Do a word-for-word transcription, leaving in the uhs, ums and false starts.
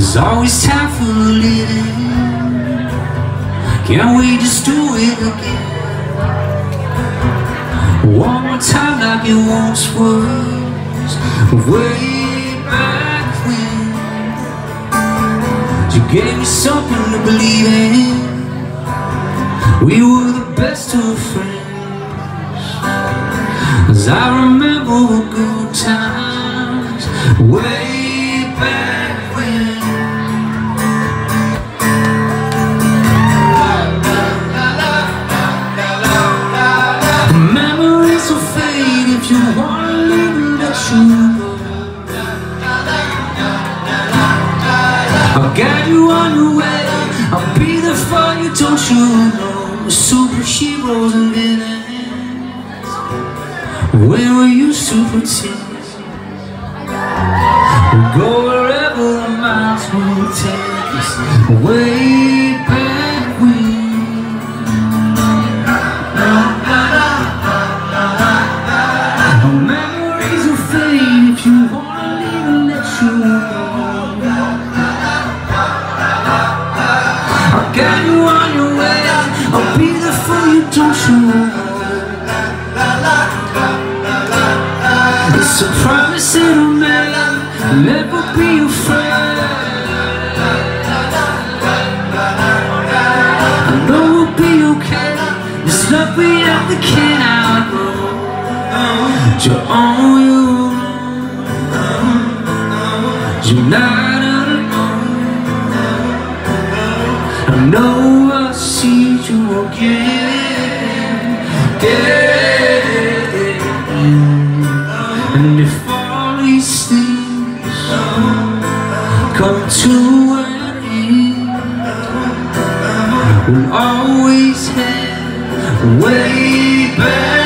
There's always time for living. Can't we just do it again? One more time like it once was, way back when. You gave me something to believe in. We were the best of friends. As I remember the good times, way back when. Memories will fade if you wanna leave and let you go. I'll guide you on your way. I'll be there for you, don't you know? Superheroes and villains, where were you, super teens? We'll go wherever the miles will take us, way back when. Memories will fade if you wanna leave and let you go. I'll guide you on your way. I'll be there for you, don't you know? It's a promise that I made, never be afraid. I know we'll be okay. There's love we have we can't outgrow. You're on your own. You're not alone. I know I'll see you again, yeah. And if all these things come to an end, we'll always have way back.